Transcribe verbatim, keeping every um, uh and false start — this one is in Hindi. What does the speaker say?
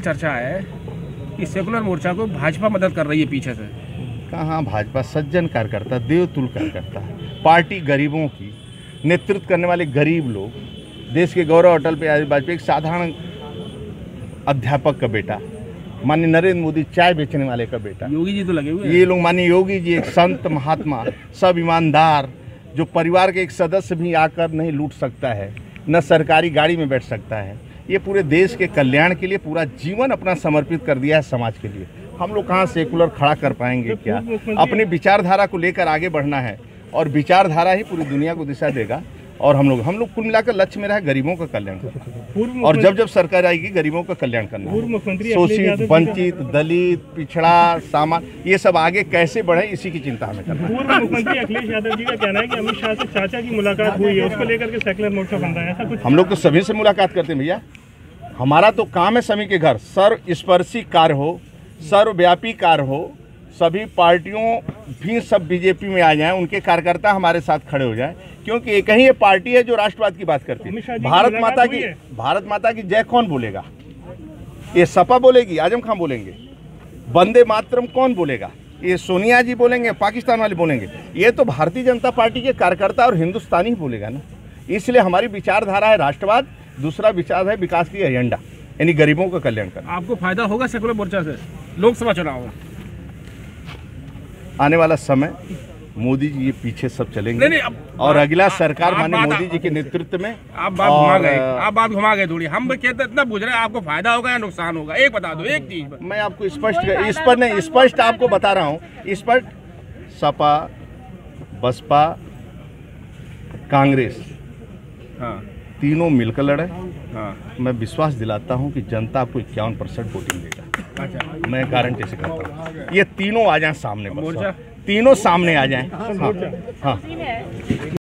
चर्चा है कि सेकुलर मोर्चा को भाजपा मदद कर रही है पीछे से। कहाँ भाजपा सज्जन कार्यकर्ता, देवतुल्य कार्यकर्ता, पार्टी गरीबों की नेतृत्व करने वाले गरीब लोग, देश के गौरव अटल बिहारी वाजपेयी एक साधारण अध्यापक का बेटा, माननीय नरेंद्र मोदी चाय बेचने वाले का बेटा, योगी जी तो लगे हुए हैं। ये लोग माननीय योगी जी एक संत महात्मा, सब ईमानदार, जो परिवार के एक सदस्य भी आकर नहीं लूट सकता है, न सरकारी गाड़ी में बैठ सकता है। ये पूरे देश के कल्याण के लिए पूरा जीवन अपना समर्पित कर दिया है समाज के लिए। हम लोग कहाँ सेकुलर खड़ा कर पाएंगे? क्या अपनी विचारधारा को लेकर आगे बढ़ना है और विचारधारा ही पूरी दुनिया को दिशा देगा। और हम लोग हम लोग कुल मिलाकर लक्ष्य मेरा है गरीबों का कल्याण करना, और जब जब सरकार आएगी गरीबों का कल्याण करना है। शोषित, वंचित, दलित, पिछड़ा, सामान, ये सब आगे कैसे बढ़े, इसी की चिंता हमें करना है। पूर्व मुख्यमंत्री अखिलेश यादव जी का कहना है कि अमित शाह से चाचा की मुलाकात हुई है, उसको लेकर के सेकुलर मोर्चा बन रहा है, ऐसा कुछ? हम लोग तो सभी से मुलाकात करते हैं भैया। हमारा तो काम है सभी के घर सर्वस्पर्शी कार्य हो, सर्वव्यापी कार्य हो, सभी पार्टियों भी सब बीजेपी में आ जाएं, उनके कार्यकर्ता हमारे साथ खड़े हो जाएं, क्योंकि एक ही ये पार्टी है जो राष्ट्रवाद की बात करती है। भारत माता की भारत माता की जय कौन बोलेगा? ये सपा बोलेगी, आजम खान बोलेंगे। वंदे मातरम कौन बोलेगा? ये सोनिया जी बोलेंगे, पाकिस्तान वाले बोलेंगे। ये तो भारतीय जनता पार्टी के कार्यकर्ता और हिंदुस्तानी ही बोलेगा ना। इसलिए हमारी विचारधारा है राष्ट्रवाद, दूसरा विचार है विकास की एजेंडा, यानी गरीबों का कल्याण करना। आपको फायदा होगा सेकुलर मोर्चा से लोकसभा चुनाव में? आने वाला समय मोदी जी ये पीछे सब चलेंगे। नहीं, नहीं, अब, और अगला सरकार आप माननीय बात- मोदी जी के नेतृत्व में। आप बात घुमा गए आप बात घुमा गए थोड़ी। हम कहते इतना पूछ रहे हैं आपको फायदा होगा या नुकसान होगा, एक बता दो, एक चीज। मैं आपको स्पष्ट इस पर नहीं स्पष्ट आपको बता रहा हूँ। स्पष्ट सपा, बसपा, कांग्रेस, हाँ तीनों मिलकर लड़े। हाँ मैं विश्वास दिलाता हूँ कि जनता आपको इक्यावन परसेंट वोटिंग देगा। अच्छा, मैं गारंटी से कहता हूँ ये तीनों आ जाएं सामने, बस मोर्चा तीनों सामने आ जाएं। हाँ हाँ।